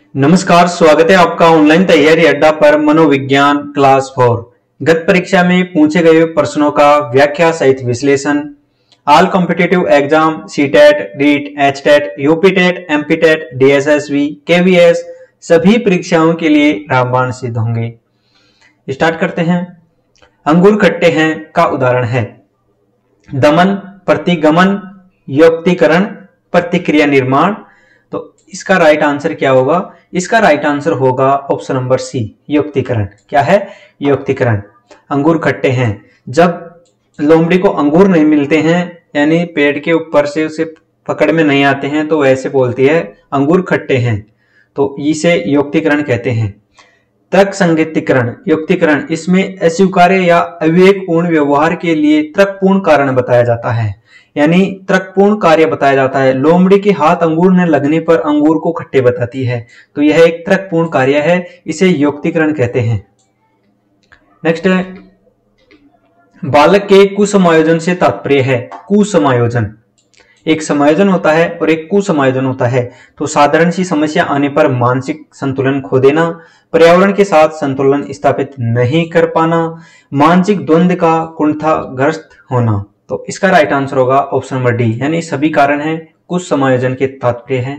नमस्कार, स्वागत है आपका ऑनलाइन तैयारी अड्डा पर मनोविज्ञान क्लास 4। गत परीक्षा में पूछे गए प्रश्नों का व्याख्या सहित विश्लेषण, all competitive exam CTET, REET, HTET, UPTET, MPTET, DSSB, KVS सभी परीक्षाओं के लिए रामबाण सिद्ध होंगे। स्टार्ट करते हैं। अंगूर खट्टे हैं का उदाहरण है दमन, प्रतिगमन, युक्तिकरण, प्रतिक्रिया निर्माण। तो इसका राइट आंसर क्या होगा? इसका राइट आंसर होगा ऑप्शन नंबर सी, युक्तिकरण। क्या है? युक्तिकरण। अंगूर खट्टे हैं, जब लोमड़ी को अंगूर नहीं मिलते हैं यानी पेड़ के ऊपर से उसे पकड़ में नहीं आते हैं तो वैसे बोलती है अंगूर खट्टे हैं, तो इसे युक्तिकरण कहते हैं। तर्क संगतिकरण, युक्तिकरण, इसमें अस्वीकार्य या अविवेकपूर्ण व्यवहार के लिए तर्कपूर्ण कारण बताया जाता है, यानी तर्कपूर्ण कार्य बताया जाता है। लोमड़ी के हाथ अंगूर न लगने पर अंगूर को खट्टे बताती है, तो यह एक तर्कपूर्ण कार्य है, इसे युक्तिकरण कहते हैं। नेक्स्ट है, बालक के कुसमायोजन से तात्पर्य है। कुसमायोजन, एक समायोजन होता है और एक कुसमायोजन होता है। तो साधारण सी समस्या आने पर मानसिक संतुलन खो देना, पर्यावरण के साथ संतुलन स्थापित नहीं कर पाना, मानसिक द्वंद्व का कुंठाग्रस्त होना। तो इसका राइट आंसर होगा ऑप्शन नंबर डी, यानी सभी कारण हैं कुसमायोजन के तात्पर्य हैं।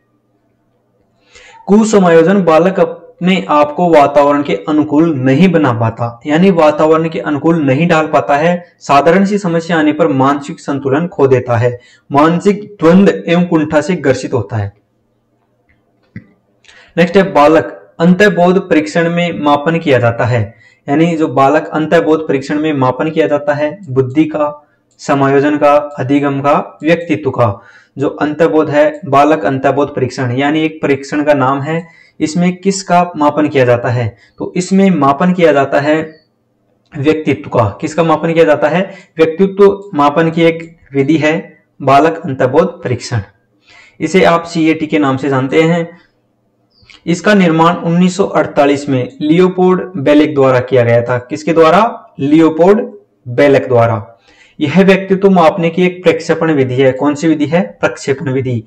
कुसमायोजन, बालक अपने आप को वातावरण के अनुकूल नहीं बना पाता, यानी वातावरण के अनुकूल नहीं डाल पाता है। साधारण सी समस्या आने पर मानसिक संतुलन खो देता है, मानसिक द्वंद्व एवं कुंठा से ग्रसित होता है। नेक्स्ट है, बालक अंतर्बोध परीक्षण में मापन किया जाता है, यानी जो बालक अंतर्बोध परीक्षण में मापन किया जाता है बुद्धि का, समायोजन का, अधिगम का, व्यक्तित्व का। जो अंतर्बोध है, बालक अंतर्बोध परीक्षण यानी एक परीक्षण का नाम है। इसमें किसका मापन किया जाता है? तो इसमें मापन किया जाता है व्यक्तित्व का। किसका मापन किया जाता है? व्यक्तित्व मापन की एक विधि है बालक अंतर्बोध परीक्षण। इसे आप सीएटी के नाम से जानते हैं। इसका निर्माण 1948 में लियोपोल्ड बेलेक द्वारा किया गया था। किसके द्वारा? लियोपोल्ड बेलेक द्वारा। यह व्यक्तित्व मापने की एक प्रक्षेपण विधि है। कौन सी विधि है? प्रक्षेपण विधि।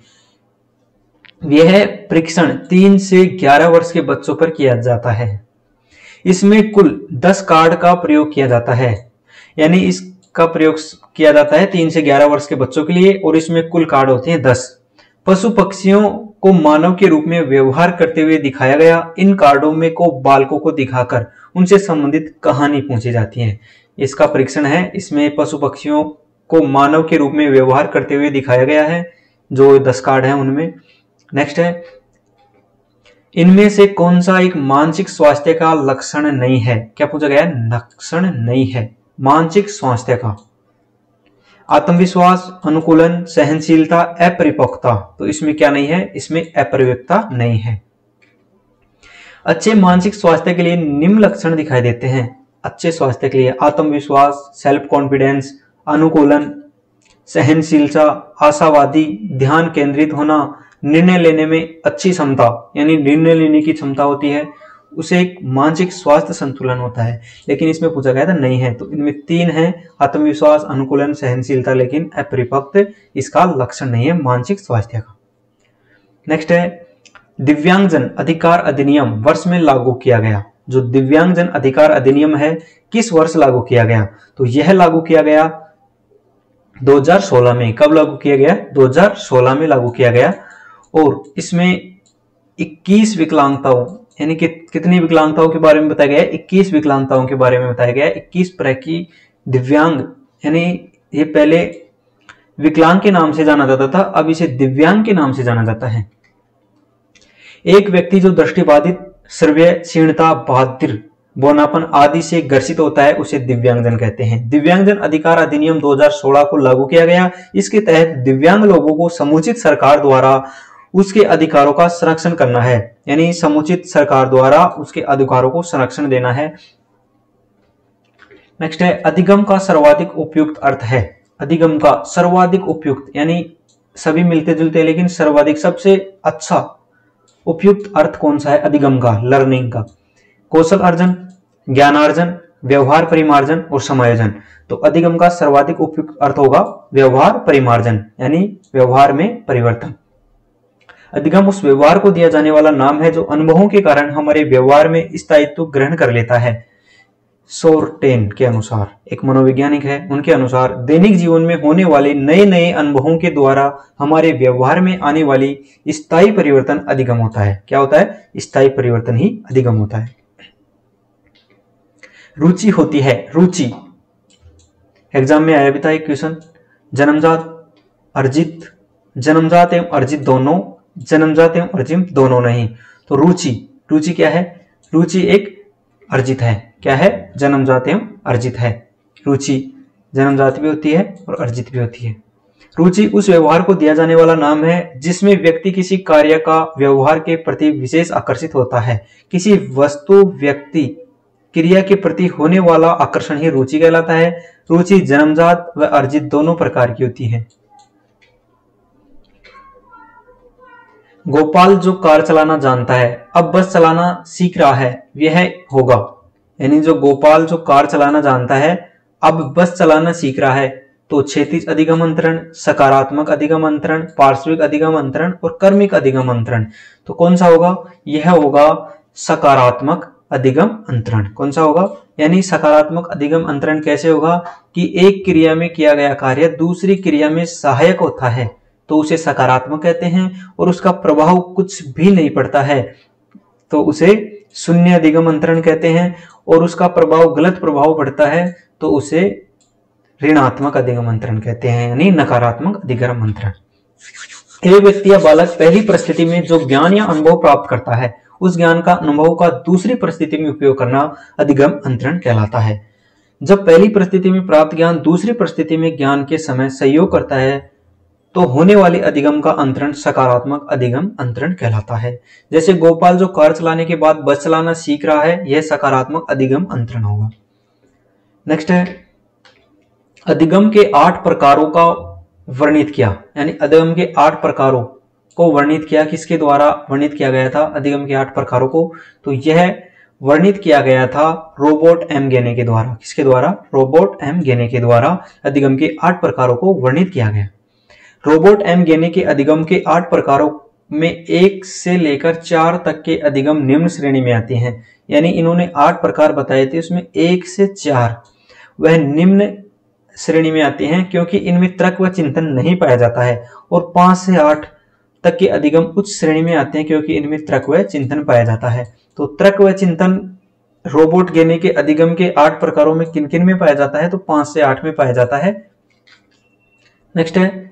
यह परीक्षण 3 से 11 वर्ष के बच्चों पर किया जाता है। इसमें कुल 10 कार्ड का प्रयोग किया जाता है, यानी इसका प्रयोग किया जाता है 3 से 11 वर्ष के बच्चों के लिए, और इसमें कुल कार्ड होते हैं 10। पशु पक्षियों को मानव के रूप में व्यवहार करते हुए दिखाया गया। इन कार्डों में को बालकों को दिखाकर उनसे संबंधित कहानी पूछी जाती है। इसका परीक्षण है, इसमें पशु पक्षियों को मानव के रूप में व्यवहार करते हुए दिखाया गया है, जो 10 कार्ड हैं उनमें। नेक्स्ट है, इनमें से कौन सा एक मानसिक स्वास्थ्य का लक्षण नहीं है? क्या पूछा गया है? लक्षण नहीं है मानसिक स्वास्थ्य का। आत्मविश्वास, अनुकूलन, सहनशीलता, अपरिपक्वता। तो इसमें क्या नहीं है? इसमें अपरिपक्वता नहीं है। अच्छे मानसिक स्वास्थ्य के लिए निम्न लक्षण दिखाई देते हैं। अच्छे स्वास्थ्य के लिए आत्मविश्वास, सेल्फ कॉन्फिडेंस, अनुकूलन, सहनशीलता, आशावादी, ध्यान केंद्रित होना, निर्णय लेने में अच्छी क्षमता, यानी निर्णय लेने की क्षमता होती है, उसे एक मानसिक स्वास्थ्य संतुलन होता है। लेकिन इसमें पूछा गया था नहीं है, तो इनमें 3 है, आत्मविश्वास, अनुकूलन, सहनशीलता, लेकिन अपरिपक्व इसका लक्षण नहीं है मानसिक स्वास्थ्य का। नेक्स्ट है, दिव्यांगजन अधिकार अधिनियम वर्ष में लागू किया गया। जो दिव्यांगजन अधिकार अधिनियम है किस वर्ष लागू किया गया? तो यह लागू किया गया 2016 में। कब लागू किया गया? 2016 में लागू किया गया। और इसमें 21 विकलांगताओं, यानी कि कितनी विकलांगताओं के बारे में बताया गया है? 21 विकलांगताओं के बारे में बताया गया है। 21 तरह की दिव्यांग, यानी ये पहले विकलांग के नाम से जाना जाता था, अब इसे दिव्यांग के नाम से जाना जाता है। एक व्यक्ति जो दृष्टिबाधित, श्रव्य क्षीणता, बहादुर, बौनापन आदि से ग्रसित होता है उसे दिव्यांगजन कहते हैं। दिव्यांगजन अधिकार अधिनियम 2016 को लागू किया गया। इसके तहत दिव्यांग लोगों को समुचित सरकार द्वारा उसके अधिकारों का संरक्षण करना है, यानी समुचित सरकार द्वारा उसके अधिकारों को संरक्षण देना है। नेक्स्ट है, अधिगम का सर्वाधिक उपयुक्त अर्थ है। अधिगम का सर्वाधिक उपयुक्त, यानी सभी मिलते जुलते लेकिन सर्वाधिक सबसे अच्छा उपयुक्त अर्थ कौन सा है? अधिगम का, लर्निंग का। कौशल अर्जन, ज्ञानार्जन, व्यवहार परिमार्जन और समायोजन। तो अधिगम का सर्वाधिक उपयुक्त अर्थ होगा व्यवहार परिमार्जन, यानी व्यवहार में परिवर्तन। अधिगम उस व्यवहार को दिया जाने वाला नाम है जो अनुभवों के कारण हमारे व्यवहार में स्थायित्व ग्रहण कर लेता है। सोर्टेन के अनुसार, एक मनोवैज्ञानिक है, उनके अनुसार दैनिक जीवन में होने वाले नए नए अनुभवों के द्वारा हमारे व्यवहार में आने वाली स्थायी परिवर्तन अधिगम होता है। क्या होता है? स्थायी परिवर्तन ही अधिगम होता है। रुचि होती है, रुचि एग्जाम में आया भी था एक क्वेश्चन, जन्मजात अर्जित, जन्मजात एवं अर्जित दोनों, जन्मजात एवं अर्जित दोनों नहीं। तो रुचि, रुचि क्या है? रुचि एक अर्जित है। क्या है? जन्मजात एवं अर्जित है। रुचि जन्मजात भी होती है और अर्जित भी होती है। रुचि उस व्यवहार को दिया जाने वाला नाम है जिसमें व्यक्ति किसी कार्य का व्यवहार के प्रति विशेष आकर्षित होता है। किसी वस्तु, व्यक्ति, क्रिया के प्रति होने वाला आकर्षण ही रुचि कहलाता है। रुचि जन्मजात व अर्जित दोनों प्रकार की होती है। गोपाल जो कार चलाना जानता है अब बस चलाना सीख रहा है, यह होगा। यानी जो गोपाल जो कार चलाना जानता है अब बस चलाना सीख रहा है, तो क्षैतिज अधिगम अंतरण, सकारात्मक अधिगम अंतरण, पार्श्विक अधिगम अंतरण और कर्मिक अधिगम अंतरण। तो कौन सा होगा? यह होगा सकारात्मक अधिगम अंतरण। कौन सा होगा? यानी सकारात्मक अधिगम अंतरण कैसे होगा कि एक क्रिया में किया गया कार्य दूसरी क्रिया में सहायक होता है तो उसे सकारात्मक कहते हैं, और उसका प्रभाव कुछ भी नहीं पड़ता है तो उसे शून्य अधिगम अंतरण कहते हैं, और उसका प्रभाव गलत प्रभाव पड़ता है तो उसे ऋणात्मक अधिगम अंतरण कहते हैं, यानी नकारात्मक अधिगम अंतरण। एक व्यक्ति या बालक पहली परिस्थिति में जो ज्ञान या अनुभव प्राप्त करता है उस ज्ञान का अनुभव का दूसरी परिस्थिति में उपयोग करना अधिगम अंतरण कहलाता है। जब पहली परिस्थिति में प्राप्त ज्ञान दूसरी परिस्थिति में ज्ञान के समय सहयोग करता है तो होने वाले अधिगम का अंतरण सकारात्मक अधिगम अंतरण कहलाता है। जैसे गोपाल जो कार चलाने के बाद बस चलाना सीख रहा है, यह सकारात्मक अधिगम अंतरण होगा। नेक्स्ट है अधिगम के 8 प्रकारों का वर्णित किया, यानी अधिगम के 8 प्रकारों को वर्णित किया। किसके द्वारा वर्णित किया गया था अधिगम के 8 प्रकारों को? तो यह वर्णित किया गया था रोबर्ट एम गेने के द्वारा। किसके द्वारा? रोबर्ट एम गेने के द्वारा अधिगम के 8 प्रकारों को वर्णित किया गया। रोबर्ट एम गेने के अधिगम के 8 प्रकारों में 1 से लेकर 4 तक के अधिगम निम्न श्रेणी में आते हैं। यानी इन्होंने 8 प्रकार बताए थे, उसमें 1 से 4 वह निम्न श्रेणी में आते हैं क्योंकि इनमें तर्क व चिंतन नहीं पाया जाता है, और 5 से 8 तक के अधिगम उच्च श्रेणी में आते हैं क्योंकि इनमें तर्क व चिंतन पाया जाता है। तो तर्क व चिंतन रोबोट गेने के अधिगम के 8 प्रकारों में किन किन में पाया जाता है? तो 5 से 8 में पाया जाता है। नेक्स्ट है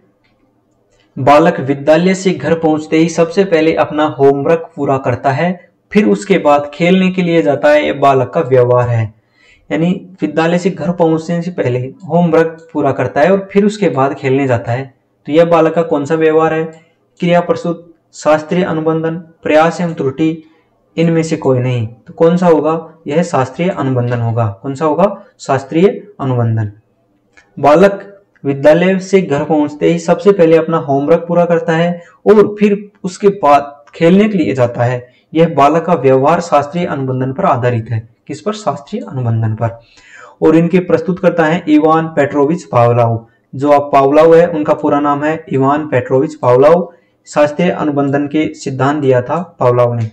बालक विद्यालय से घर पहुंचते ही सबसे पहले अपना होमवर्क पूरा करता है, फिर उसके बाद खेलने के लिए जाता है। यह बालक का व्यवहार है, यानी विद्यालय से घर पहुंचने से पहले होमवर्क पूरा करता है और फिर उसके बाद खेलने जाता है। तो यह बालक का कौन सा व्यवहार है? क्रिया प्रस्तुत, शास्त्रीय अनुबंधन, प्रयास एवं त्रुटि, इनमें से कोई नहीं। तो कौन सा होगा? यह शास्त्रीय अनुबंधन होगा। कौन सा होगा? शास्त्रीय अनुबंधन। बालक विद्यालय से घर पहुंचते ही सबसे पहले अपना होमवर्क पूरा करता है और फिर उसके बाद खेलने के लिए जाता है। यह बालक का व्यवहार शास्त्रीय अनुबंधन पर आधारित है। किस पर? शास्त्रीय अनुबंधन पर। और इनके प्रस्तुत करता है इवान पेट्रोविच पावलोव। जो आप पावलोव है उनका पूरा नाम है इवान पेट्रोविच पावलोव। शास्त्रीय अनुबंधन के सिद्धांत दिया था पावलोव ने।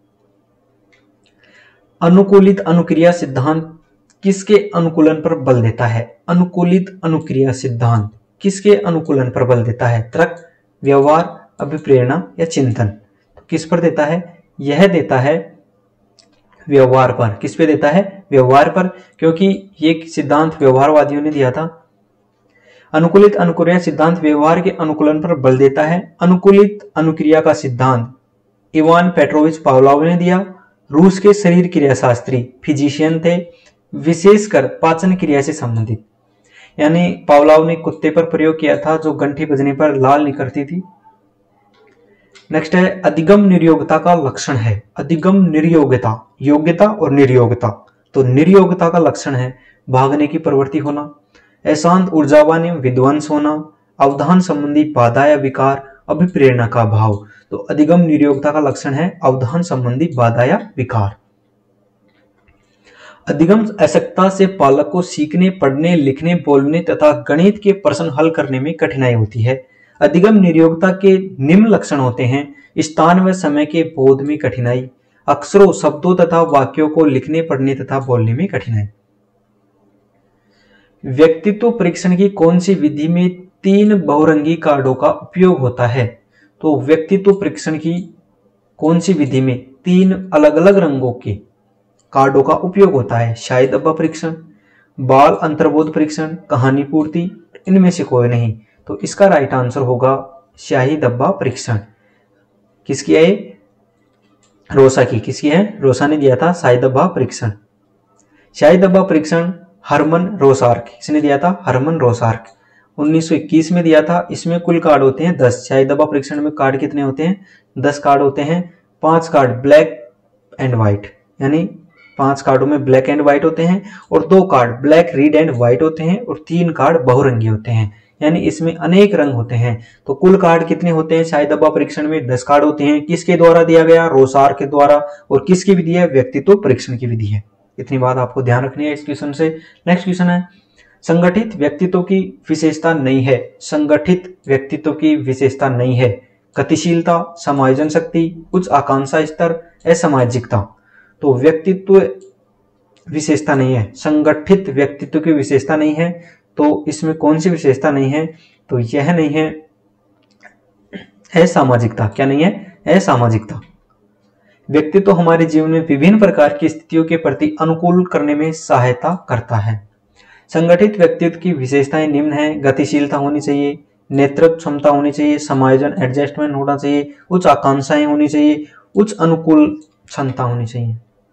अनुकूलित अनुक्रिया सिद्धांत किसके अनुकूलन पर बल देता है? अनुकूलित अनुक्रिया सिद्धांत किसके अनुकूलन पर बल देता है? तर्क, व्यवहार, अभिप्रेरणा या चिंतन? तो किस पर देता है? यह देता है व्यवहार पर। किस पे देता है? व्यवहार पर, क्योंकि ये सिद्धांत व्यवहारवादियों ने दिया था। अनुकूलित अनुक्रिया सिद्धांत व्यवहार के अनुकूलन पर बल देता है। अनुकूलित अनुक्रिया का सिद्धांत इवान पेट्रोविच पावलोव ने दिया। रूस के शरीर क्रिया शास्त्री फिजिशियन थे, विशेषकर पाचन क्रिया से संबंधित। यानी पावलोव ने कुत्ते पर प्रयोग किया था जो घंटी बजने पर लाल निकलती थी। नेक्स्ट है अधिगम निर्योग्यता का लक्षण है। अधिगम निर्योग्यता, योग्यता और निर्योग्यता। तो निर्योग्यता का लक्षण है भागने की प्रवृत्ति होना, अशांत ऊर्जावान एवं विध्वंस होना, अवधान संबंधी बाधा या विकार, अभिप्रेरणा का अभाव। तो अधिगम निर्योग्यता का लक्षण है अवधान संबंधी बाधा या विकार। अधिगम अशक्तता से बालक को सीखने, पढ़ने, लिखने, बोलने तथा गणित के प्रश्न हल करने में कठिनाई होती है। अधिगम निर्योग्यता के निम्न लक्षण होते हैं। स्थान व समय के बोध में कठिनाई, अक्षरों, शब्दों तथा वाक्यों को लिखने, पढ़ने तथा बोलने में कठिनाई। व्यक्तित्व परीक्षण की कौन सी विधि में 3 बहुरंगी कार्डों का उपयोग होता है? तो व्यक्तित्व परीक्षण की कौन सी विधि में 3 अलग अलग रंगों के कार्डों का उपयोग होता है? शाही डब्बा परीक्षण, बाल अंतर्बोध परीक्षण, कहानी पूर्ति, इनमें से कोई नहीं। तो इसका राइट आंसर होगा शाही डब्बा परीक्षण। किसकी है? रोसा की। किसकी है? रोसा ने दिया था शाही डब्बा परीक्षण। शाही डब्बा परीक्षण हरमन रोसार्क, किसने दिया था? हरमन रोसार्क, 1921 में दिया था। इसमें कुल कार्ड होते हैं 10। शाही डब्बा परीक्षण में कार्ड कितने होते हैं? 10 कार्ड होते हैं। 5 कार्ड ब्लैक एंड व्हाइट, यानी 5 कार्डों में ब्लैक एंड व्हाइट होते हैं, और 2 card black, red and white होते हैं, और 3 कार्ड बहुरंगी होते हैं, यानी इसमें अनेक रंग होते हैं। तो कुल कार्ड कितने होते हैं शाही डब्बा परीक्षण में? 10 कार्ड होते हैं। किसके द्वारा दिया गया? रोसार के द्वारा। और किसकी विधि है? व्यक्तित्व परीक्षण की विधि है। इतनी बात आपको ध्यान रखनी है इस क्वेश्चन से। नेक्स्ट क्वेश्चन है, संगठित व्यक्तित्व की विशेषता नहीं है। संगठित व्यक्तित्व की विशेषता नहीं है। गतिशीलता, समायोजन शक्ति, उच्च आकांक्षा स्तर, असामाजिकता। तो व्यक्तित्व विशेषता नहीं है, संगठित व्यक्तित्व की विशेषता नहीं है। तो इसमें कौन सी विशेषता नहीं है? तो यह नहीं है असामाजिकता। क्या नहीं है? असामाजिकता। व्यक्तित्व हमारे जीवन में विभिन्न प्रकार की स्थितियों के प्रति अनुकूल करने में सहायता करता है। संगठित व्यक्तित्व की विशेषताएं निम्न हैं: गतिशीलता होनी चाहिए, नेतृत्व क्षमता होनी चाहिए, समायोजन एडजस्टमेंट होना चाहिए, उच्च आकांक्षाएं होनी चाहिए, उच्च अनुकूल क्षमता होनी चाहिए।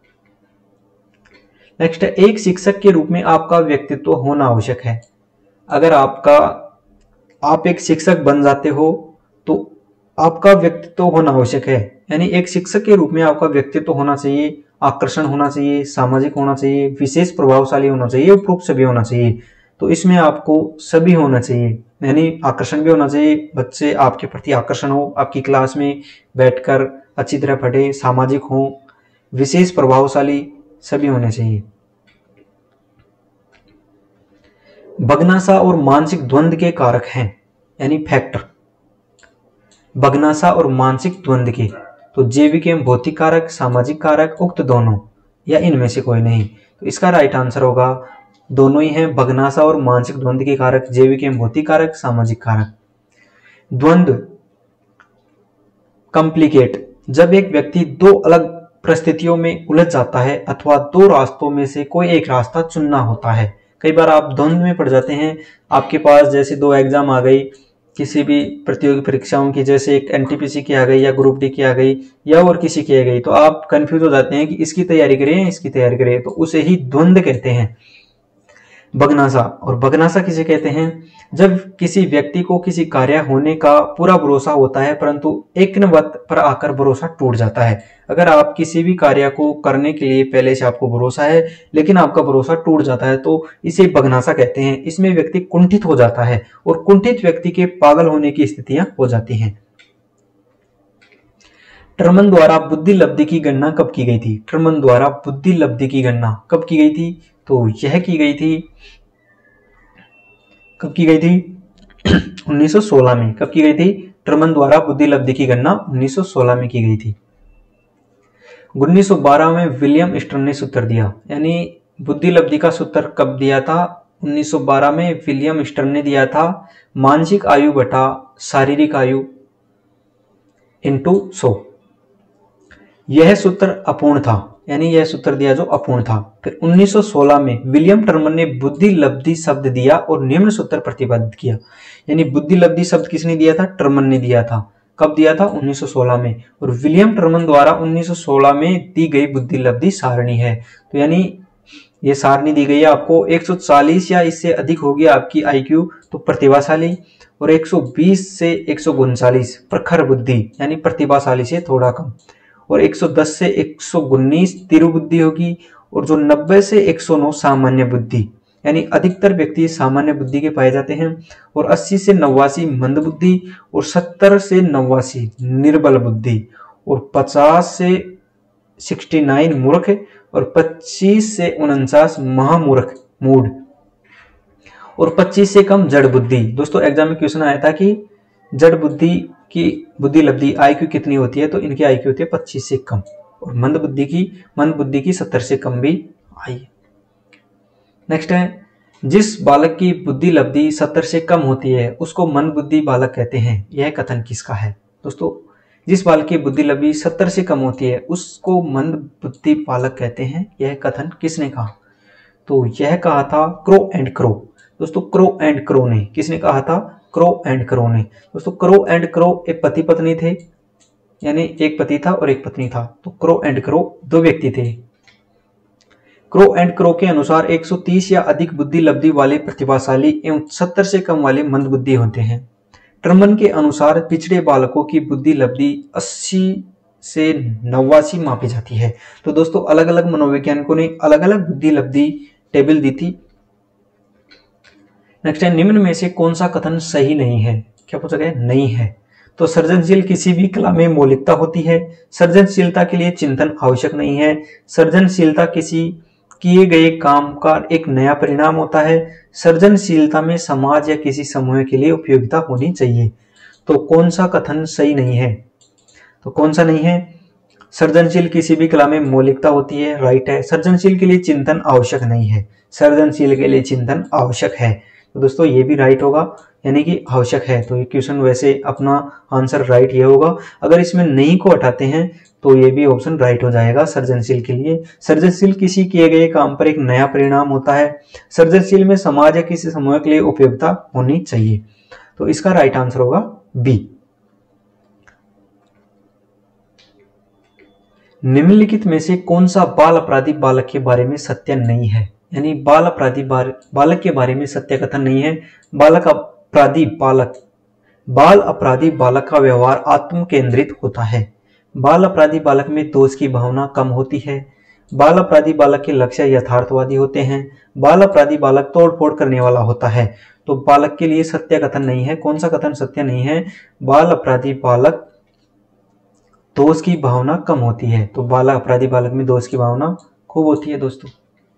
नेक्स्ट है, एक शिक्षक के रूप में आपका व्यक्तित्व होना आवश्यक है। अगर आप एक शिक्षक बन जाते हो तो आपका व्यक्तित्व होना आवश्यक है, यानी एक शिक्षक के रूप में आपका व्यक्तित्व होना चाहिए, आकर्षण होना चाहिए, सामाजिक होना चाहिए, विशेष प्रभावशाली होना चाहिए, उपरोक्त सभी होना चाहिए। तो इसमें आपको सभी होना चाहिए, यानी आकर्षण भी होना चाहिए, बच्चे आपके प्रति आकर्षण हो, आपकी क्लास में बैठकर अच्छी तरह पढ़े, सामाजिक हो, विशेष प्रभावशाली, सभी होने चाहिए। भग्नाशा और मानसिक द्वंद्व के कारक हैं, यानी फैक्टर। भग्नाशा और मानसिक द्वंद्व के, तो जैविक एवं भौतिक कारक, सामाजिक कारक, उक्त दोनों, या इनमें से कोई नहीं। तो इसका राइट आंसर होगा दोनों ही हैं, भग्नाशा और मानसिक द्वंद्व के कारक, जैविक एवं भौतिक कारक, सामाजिक कारक। द्वंद्व कॉम्प्लिकेट, जब एक व्यक्ति 2 अलग परिस्थितियों में उलझ जाता है अथवा 2 रास्तों में से कोई एक रास्ता चुनना होता है। कई बार आप द्वंद्व में पड़ जाते हैं, आपके पास जैसे 2 एग्जाम आ गई किसी भी प्रतियोगी परीक्षाओं की, जैसे एक एनटीपीसी की आ गई या ग्रुप डी की आ गई या और किसी की आ गई, तो आप कंफ्यूज हो जाते हैं कि इसकी तैयारी करें या इसकी तैयारी करें, तो उसे ही द्वंद्व कहते हैं। भग्नाशा, और भग्नाशा किसे कहते हैं? जब किसी व्यक्ति को किसी कार्य होने का पूरा भरोसा होता है परंतु एक न वक्त पर आकर भरोसा टूट जाता है। अगर आप किसी भी कार्य को करने के लिए पहले से आपको भरोसा है लेकिन आपका भरोसा टूट जाता है तो इसे भग्नाशा कहते हैं। इसमें व्यक्ति कुंठित हो जाता है और कुंठित व्यक्ति के पागल होने की स्थितियां हो जाती हैं। टर्मन द्वारा बुद्धि लब्धि की गणना कब की गई थी? टर्मन द्वारा बुद्धि लब्धि की गणना कब की गई थी? तो यह की गई थी, कब की गई थी? 1916 में। कब की गई थी? टर्मन द्वारा बुद्धि लब्धि की गणना 1916 में की गई थी। 1912 में विलियम स्टर्न ने सूत्र दिया, यानी बुद्धि लब्धि का सूत्र कब दिया था? 1912 में विलियम स्टर्न ने दिया था, मानसिक आयु बटा शारीरिक आयु इंटू 100। यह सूत्र अपूर्ण था, यानी यह सूत्र दिया जो अपूर्ण था। फिर 1916 में विलियम टर्मन ने बुद्धि लब्धि शब्द दिया और निम्न सूत्र प्रतिपादित किया, यानी बुद्धि लब्धि शब्द किसने दिया था? टर्मन ने दिया था। कब दिया था? 1916 में। और विलियम टर्मन द्वारा 1916 में दी गई बुद्धि लब्धि सारणी है। तो यानी ये सारणी दी गई है आपको, 140 या इससे अधिक होगी आपकी आईक्यू तो प्रतिभाशाली, और 120 से 139 प्रखर बुद्धि यानी प्रतिभाशाली से थोड़ा कम, और 110 से 119 तीव्र बुद्धि होगी, और जो 90 से 109 सामान्य बुद्धि, यानी अधिकतर व्यक्ति सामान्य बुद्धि के पाए जाते हैं, और 80 से 89 मंद बुद्धि, और 70 से 89 निर्बल बुद्धि, और 50 से 69 मूर्ख, और 25 से 49 महामूर्ख मूड, और 25 से कम जड़ बुद्धि। दोस्तों एग्जाम में क्वेश्चन आया था कि जड़ बुद्धि की बुद्धि लब्धि आईक्यू कितनी होती है, तो इनकी आईक्यू होती है 25 से कम, और मंद बुद्धि की 70 से कम भी आई है। नेक्स्ट है, जिस बालक की बुद्धि लब्धि 70 से कम होती है उसको मंद बुद्धि बालक कहते हैं। यह कथन किसका है? दोस्तों, जिस बालक की बुद्धि लब्धि 70 से कम होती है उसको मंद बुद्धि बालक कहते हैं। यह कथन किसने कहा? तो यह कहा था क्रो एंड क्रो। दोस्तों, क्रो एंड क्रो ने, किसने कहा था? क्रो एंड क्रो ने। दोस्तों, क्रो एंड क्रो एक पति पत्नी थे, यानी एक पति था और एक पत्नी था, तो क्रो एंड क्रो दो व्यक्ति थे। क्रो एंड क्रो के अनुसार 130 या अधिक बुद्धि लब्धि वाले प्रतिभाशाली एवं 70 से कम वाले मंद बुद्धि होते हैं। टर्मन के अनुसार पिछड़े बालकों की बुद्धि लब्धि 80 से 89 मापी जाती है। तो दोस्तों, अलग अलग मनोवैज्ञानिकों ने अलग अलग बुद्धि लब्धि टेबल दी थी। नेक्स्ट है, निम्न में से कौन सा कथन सही नहीं है? क्या पूछा गया? नहीं है। तो सृजनशील किसी भी कला में मौलिकता होती है। सृजनशीलता के लिए चिंतन आवश्यक नहीं है। सृजनशीलता किसी किए गए काम का एक नया परिणाम होता है। सृजनशीलता में समाज या किसी समूह के लिए उपयोगिता होनी चाहिए। तो कौन सा कथन सही नहीं है? तो कौन सा नहीं है? सृजनशील किसी भी कला में मौलिकता होती है, राइट है। सृजनशील के लिए चिंतन आवश्यक नहीं है, सृजनशील के लिए चिंतन आवश्यक है। तो दोस्तों, ये भी राइट होगा, यानी कि आवश्यक है। तो ये क्वेश्चन वैसे अपना आंसर राइट ये होगा। अगर इसमें नहीं को हटाते हैं तो ये भी ऑप्शन राइट हो जाएगा सृजनशील के लिए। सृजनशील किसी किए गए काम पर एक नया परिणाम होता है। सृजनशील में समाज या किसी समूह के लिए उपयोगिता होनी चाहिए। तो इसका राइट आंसर होगा बी। निम्नलिखित में से कौन सा बाल अपराधी बालक के बारे में सत्य नहीं है? यानी बाल अपराधी बालक के बारे में सत्य कथन नहीं है। बाल अपराधी बालक का व्यवहार आत्म केंद्रित होता है। बाल अपराधी बालक में दोष की भावना कम होती है। बाल अपराधी बालक के लक्ष्य यथार्थवादी होते हैं। बाल अपराधी बालक तोड़फोड़ करने वाला होता है। तो बालक के लिए सत्य कथन नहीं है। कौन सा कथन सत्य नहीं है? बाल अपराधी बालक दोष की भावना कम होती है। तो बाल अपराधी बालक में दोष की भावना खूब होती है। दोस्तों,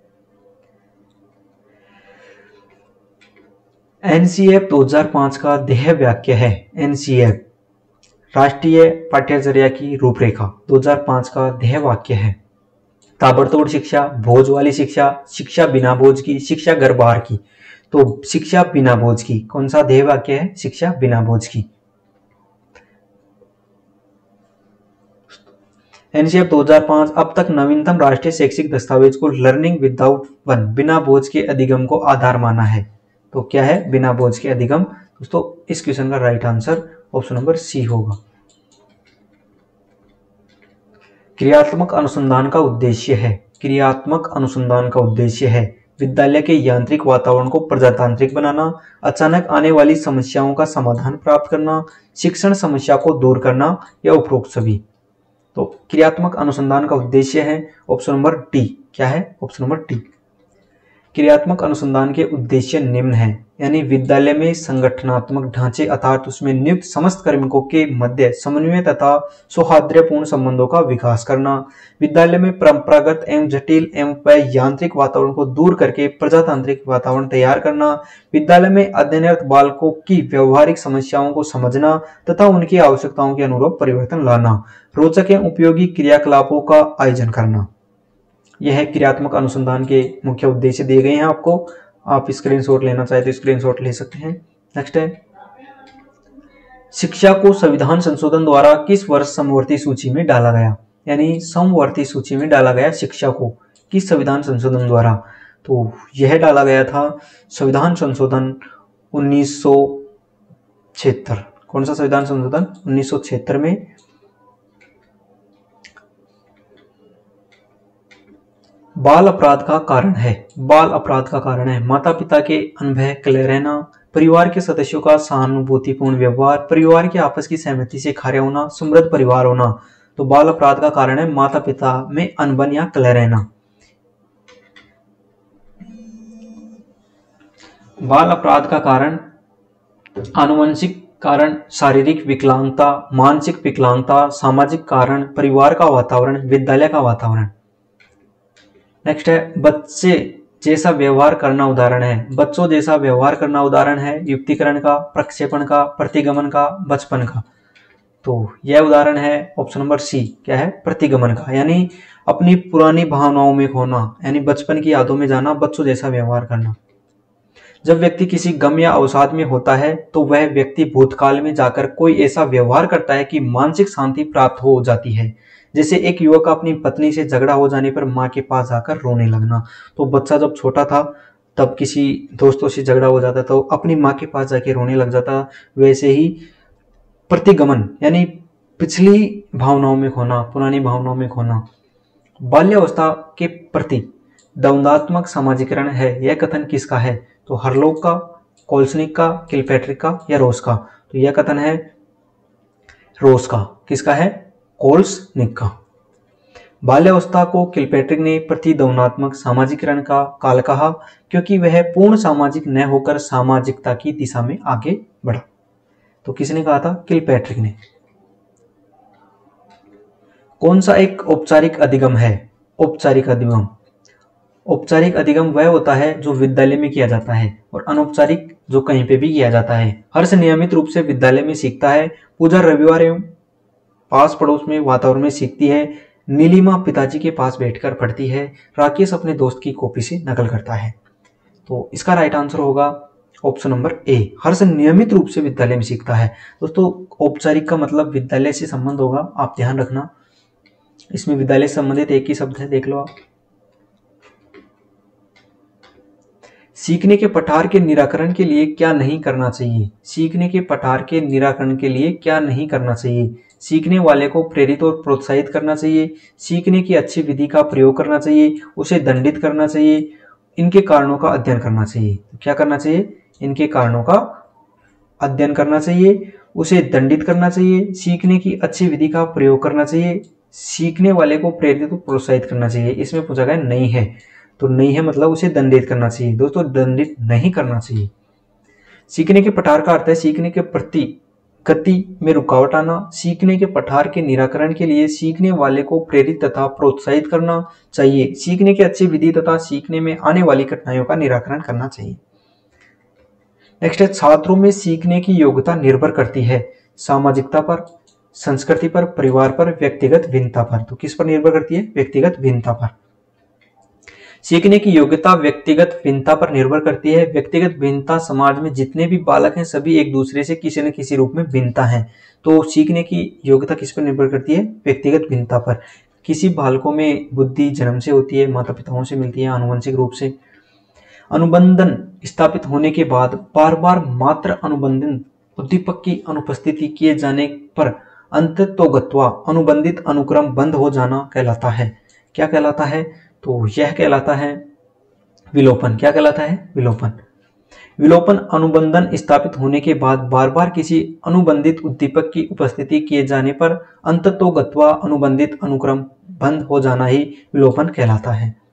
एनसीएफ 2005 का ध्येय वाक्य है। एनसीएफ राष्ट्रीय पाठ्यचर्या की रूपरेखा 2005 का ध्येय वाक्य है। ताबड़तोड़ शिक्षा, बोझ वाली शिक्षा, शिक्षा बिना बोझ की, शिक्षा घर बाहर की। तो शिक्षा बिना बोझ की, कौन सा ध्येय वाक्य है? शिक्षा बिना बोझ की। एनसीएफ 2005 अब तक नवीनतम राष्ट्रीय शैक्षिक दस्तावेज को लर्निंग विदाउट वन, बिना बोझ के अधिगम को आधार माना है। तो क्या है? बिना बोझ के अधिगम। दोस्तों, इस क्वेश्चन का right answer option number C होगा। क्रियात्मक अनुसंधान का उद्देश्य है। क्रियात्मक अनुसंधान का उद्देश्य है विद्यालय के यांत्रिक वातावरण को प्रजातांत्रिक बनाना, अचानक आने वाली समस्याओं का समाधान प्राप्त करना, शिक्षण समस्या को दूर करना, या उपरोक्त सभी। तो क्रियात्मक अनुसंधान का उद्देश्य है ऑप्शन नंबर डी। क्या है? Option number D. क्रियात्मक अनुसंधान के उद्देश्य निम्न है, यानी विद्यालय में संगठनात्मक ढांचे अर्थात उसमें नियुक्त समस्त कार्मिकों के मध्य समन्वय तथा सौहार्दपूर्ण संबंधों का विकास करना, विद्यालय में परंपरागत एवं जटिल एवं यांत्रिक वातावरण को दूर करके प्रजातांत्रिक वातावरण तैयार करना, विद्यालय में अध्ययनरत बालकों की व्यवहारिक समस्याओं को समझना तथा उनकी आवश्यकताओं के अनुरूप परिवर्तन लाना, रोचक एवं उपयोगी क्रियाकलापों का आयोजन करना। यह क्रियात्मक अनुसंधान के मुख्य उद्देश्य दिए गए हैं आपको। आप स्क्रीनशॉट लेना चाहे तो स्क्रीनशॉट ले सकते हैं। नेक्स्ट है, शिक्षा को संविधान संशोधन द्वारा किस वर्ष समवर्ती सूची में डाला गया? यानी समवर्ती सूची में डाला गया शिक्षा को किस संविधान संशोधन द्वारा? तो यह डाला गया था संविधान संशोधन 1976। कौन सा संविधान संशोधन? 1976 में। बाल अपराध का कारण है। बाल अपराध का कारण है माता पिता के अनभय कलह रहना, परिवार के सदस्यों का सहानुभूतिपूर्ण व्यवहार, परिवार की आपस की सहमति से कार्य होना, समृद्ध परिवार होना। तो बाल अपराध का कारण है माता पिता में अनबन या कलह रहना। बाल अपराध का कारण आनुवंशिक कारण, शारीरिक विकलांगता, मानसिक विकलांगता, सामाजिक कारण, परिवार का वातावरण, विद्यालय का वातावरण। नेक्स्ट है, बच्चे जैसा व्यवहार करना उदाहरण है। बच्चों जैसा व्यवहार करना उदाहरण है युक्तिकरण का, प्रक्षेपण का, प्रतिगमन का, बचपन का। तो यह उदाहरण है ऑप्शन नंबर सी, क्या है, प्रतिगमन का, यानी अपनी पुरानी भावनाओं में खोना, यानी बचपन की यादों में जाना, बच्चों जैसा व्यवहार करना। जब व्यक्ति किसी गम या अवसाद में होता है तो वह व्यक्ति भूतकाल में जाकर कोई ऐसा व्यवहार करता है कि मानसिक शांति प्राप्त हो जाती है। जैसे एक युवक का अपनी पत्नी से झगड़ा हो जाने पर माँ के पास जाकर रोने लगना। तो बच्चा जब छोटा था तब किसी दोस्तों से झगड़ा हो जाता तो अपनी माँ के पास जाके रोने लग जाता। वैसे ही प्रतिगमन यानी पिछली भावनाओं में खोना, पुरानी भावनाओं में खोना। बाल्यावस्था के प्रति द्वंद्वात्मक समाजीकरण है, यह कथन किसका है? तो हरलोक का, कोल्सनिक का, किलपैट्रिक का या रोस का? तो यह कथन है रोस का। किसका है? कोल्सनिक का। बाल्यावस्था को किलपैट्रिक ने प्रतिद्वंद्वात्मक सामाजिकरण का काल कहा क्योंकि वह पूर्ण सामाजिक न होकर सामाजिकता की दिशा में आगे बढ़ा। तो किसने कहा था? किलपैट्रिक ने। कौन सा एक औपचारिक अधिगम है? औपचारिक अधिगम। औपचारिक अधिगम वह होता है जो विद्यालय में किया जाता है और अनौपचारिक जो कहीं पे भी किया जाता है। हर्ष नियमित रूप से विद्यालय में सीखता है। पूजा रविवार एवं पास पड़ोस में वातावरण में सीखती है। नीलिमा पिताजी के पास बैठकर पढ़ती है। राकेश अपने दोस्त की कॉपी से नकल करता है। तो इसका राइट आंसर होगा ऑप्शन नंबर ए, हर्ष नियमित रूप से विद्यालय में सीखता है। दोस्तों औपचारिक का मतलब विद्यालय से संबंध होगा, आप ध्यान रखना। इसमें विद्यालय से संबंधित एक ही शब्द है, देख लो आप। सीखने के पठार के निराकरण के लिए क्या नहीं करना चाहिए? सीखने के पठार के निराकरण के लिए क्या नहीं करना चाहिए? सीखने वाले को प्रेरित और प्रोत्साहित करना चाहिए। सीखने की अच्छी विधि का प्रयोग करना चाहिए। उसे दंडित करना चाहिए। इनके कारणों का अध्ययन करना चाहिए। तो क्या करना चाहिए? इनके कारणों का अध्ययन करना चाहिए, उसे दंडित करना चाहिए, सीखने की अच्छी विधि का प्रयोग करना चाहिए, सीखने वाले को प्रेरित और प्रोत्साहित करना चाहिए। इसमें पूछा गया नहीं है, तो नहीं है मतलब उसे दंडित करना चाहिए। दोस्तों दंडित नहीं करना चाहिए। सीखने के पठार का अर्थ है सीखने के प्रति गति में रुकावट आना। सीखने के पठार के निराकरण के लिए सीखने वाले को प्रेरित तथा प्रोत्साहित करना चाहिए। सीखने की अच्छी विधि तथा सीखने में आने वाली कठिनाइयों का निराकरण करना चाहिए। नेक्स्ट है, छात्रों में सीखने की योग्यता निर्भर करती है सामाजिकता पर, संस्कृति पर, परिवार पर, व्यक्तिगत भिन्नता पर। तो किस पर निर्भर करती है? व्यक्तिगत भिन्नता पर। सीखने की योग्यता व्यक्तिगत भिन्नता पर निर्भर करती है। व्यक्तिगत भिन्नता, समाज में जितने भी बालक हैं सभी एक दूसरे से किसी न किसी रूप में भिन्नता है। तो सीखने की योग्यता किस पर निर्भर करती है? व्यक्तिगत भिन्नता पर। किसी बालकों में बुद्धि जन्म से होती है, माता पिताओं से मिलती है, आनुवंशिक रूप से। अनुबंधन स्थापित होने के बाद बार बार मात्र अनुबंधन उद्दीपक की अनुपस्थिति किए जाने पर अंततोगत्वा अनुबंधित अनुक्रम बंद हो जाना कहलाता है। क्या कहलाता है? तो यह कहलाता है विलोपन। क्या कहलाता है? विलोपन। विलोपन अनुबंधन स्थापित होने के बाद बार बार किसी अनुबंधित उद्दीपक की उपस्थिति किए जाने पर अंततोगत्वा अनुबंधित अनुक्रम बंद हो जाना ही विलोपन कहलाता है।